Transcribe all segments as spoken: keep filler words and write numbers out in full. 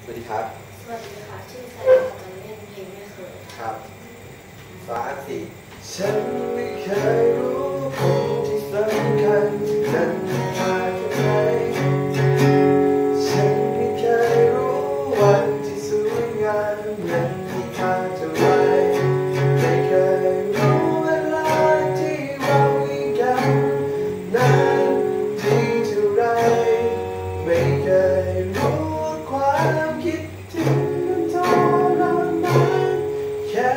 สวัสดีครับสวัสดีค่ะชื่อสายจะเล่นเพลงไม่เคยครับฟ้าสีฉันไม่เคยรู้คนที่สำคัญนั้นมาจากไหนฉันไม่เคยรู้วันที่สวยงามนั้นมีค่าเท่าไรไม่เคยรู้เวลาที่เรามีกันนั้นดีเท่าไรไม่เคยรู้ความคิดถึงมันทรมานแค่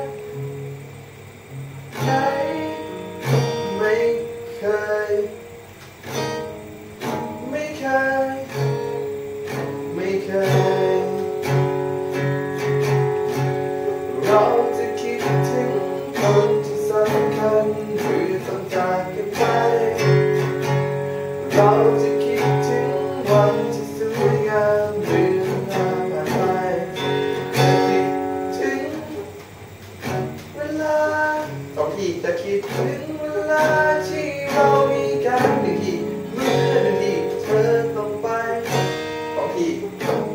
ไหนไม่เคยไม่เคยไม่เคยเราจะคิดถึงคนที่สำคัญหรือต้องจากกันไปเราจะคิดถึงวันที่สวยงามหรือผ่านไปจะคิดถึงเวลาสองทีจะคิดถึงเวลาที่เรามีกันหนึ่งทีเมื่อหนึ่งทีเธอต้องไปสองที